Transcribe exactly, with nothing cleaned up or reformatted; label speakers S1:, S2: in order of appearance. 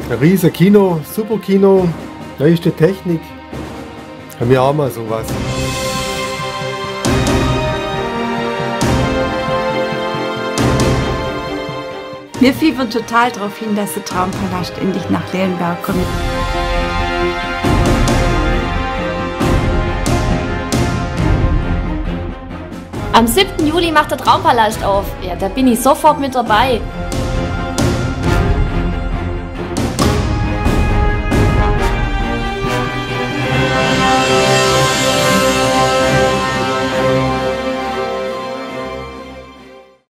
S1: Ein riesen Kino, super Kino, neueste Technik. Haben wir auch mal sowas.
S2: Wir fiebern total darauf hin, dass der Traumpalast endlich nach Lehenberg kommt.
S3: Am siebten Juli macht der Traumpalast auf. Ja, da bin ich sofort mit dabei.